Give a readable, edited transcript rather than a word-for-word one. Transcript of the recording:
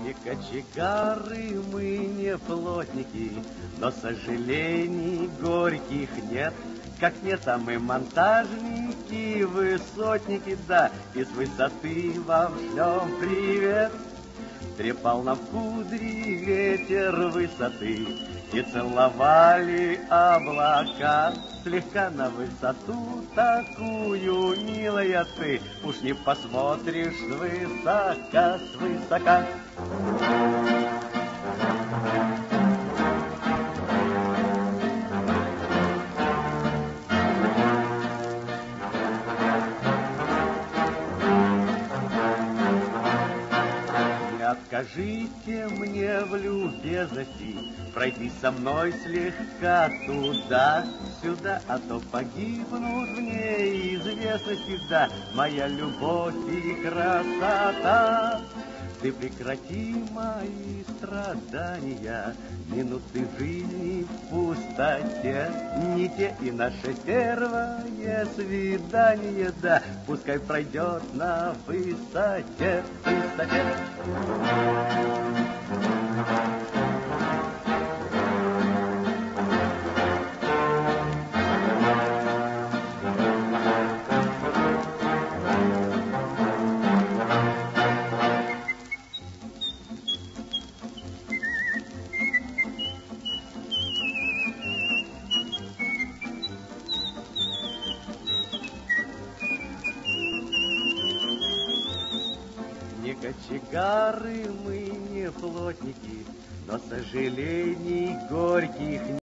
Не кочегары мы, не плотники, но сожалений горьких нет. Как нет, а мы монтажники, высотники, да, и с высоты вам шлем привет. Трепал на кудри ветер высоты, и целовали облака. Слегка на высоту такую, милая ты, уж не посмотришь свысока, свысока. Откажите мне в любезности пройти со мной слегка туда-сюда, а то погибнут в неизвестности, да, моя любовь и красота. Ты прекрати мои страдания, минуты жизни в пустоте, не те и наше первое свидание, да, пускай пройдет на высоте, высоте. Не кочегары мы, не плотники, но сожалений горьких